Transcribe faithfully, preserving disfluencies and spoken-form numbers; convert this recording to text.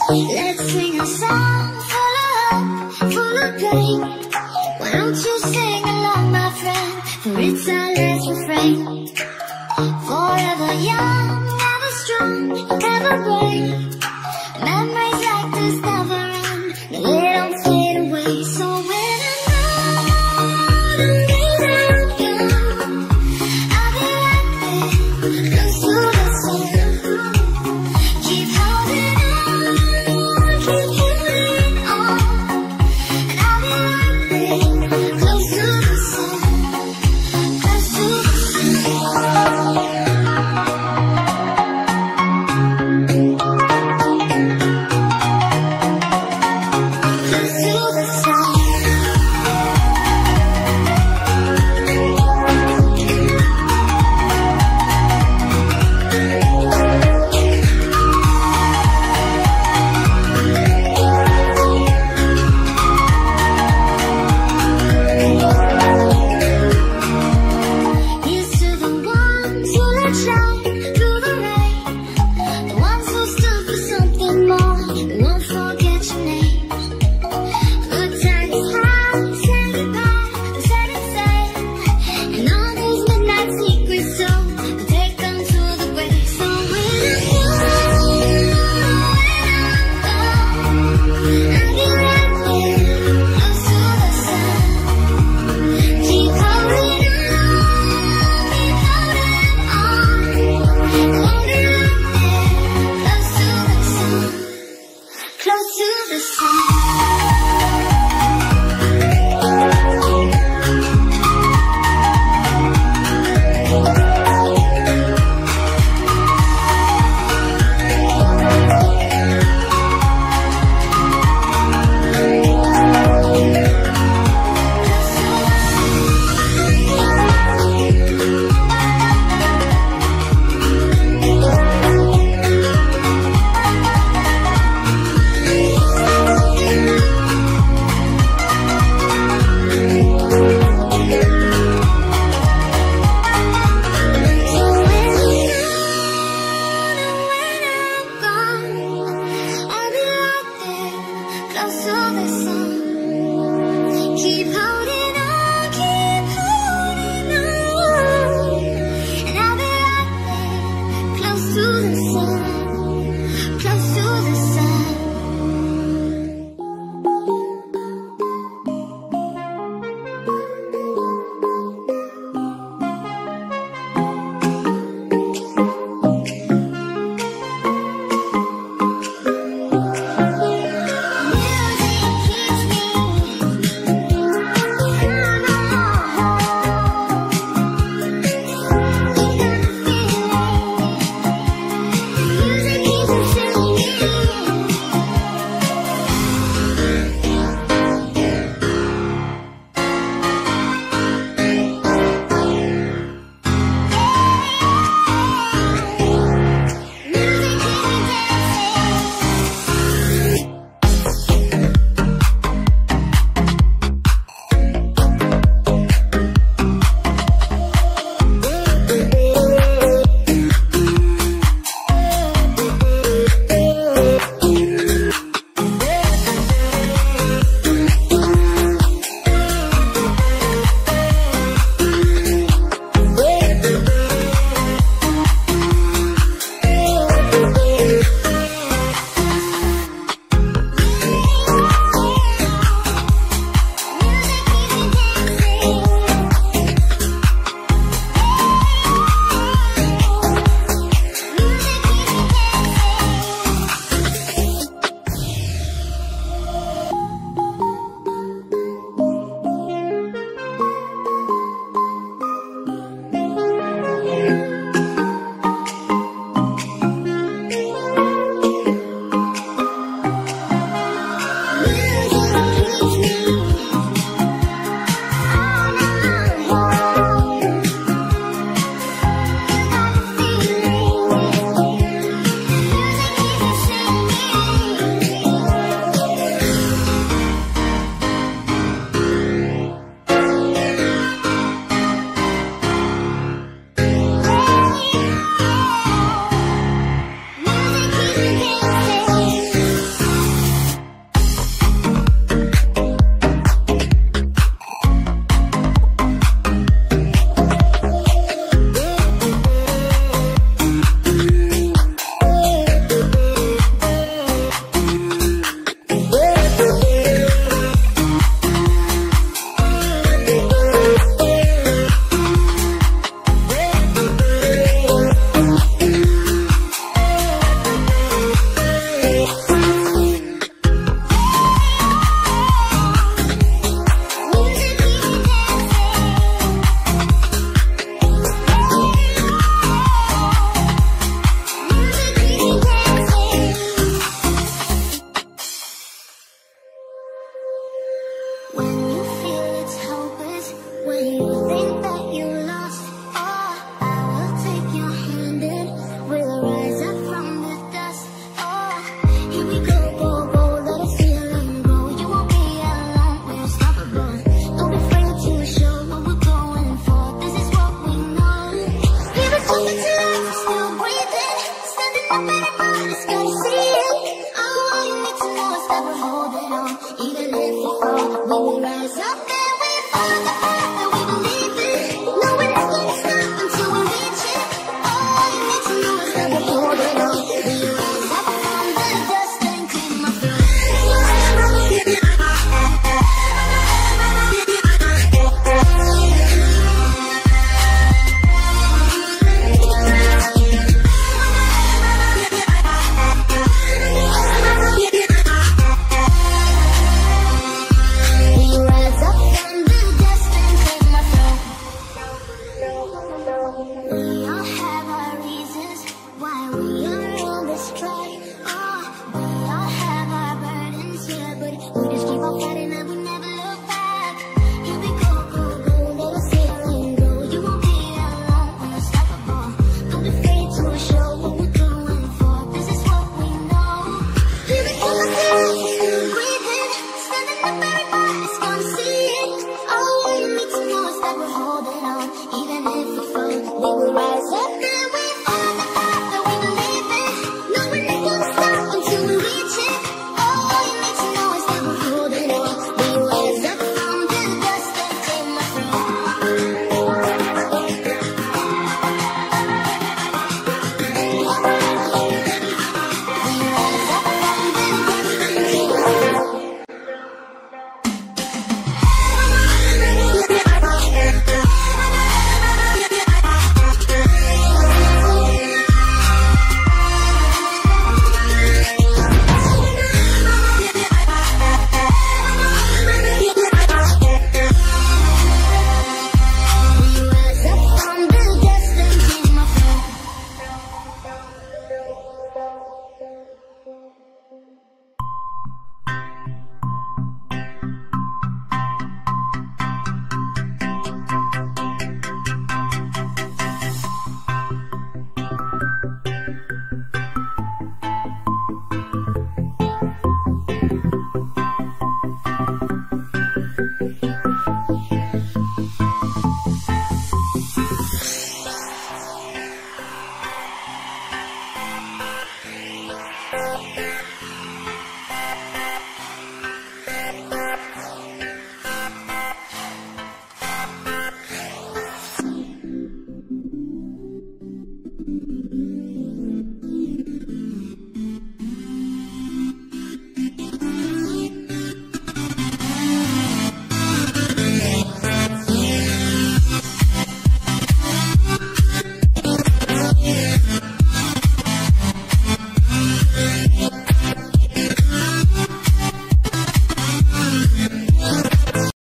Let's sing a song full of hope, full of pain. Why don't you sing along, my friend? For it's our last refrain. Forever young, ever strong, ever brave. Memories like this never end, no, they don't fade away. So when I know the days are gone, I'll be right there, close to the sun. Keep holding on, keep holding on, and I'll be right there, close to the sun, close to the sun. Just gotta see it. All you need to know is that we're holding on. Even if we fall, we will rise up and we fall.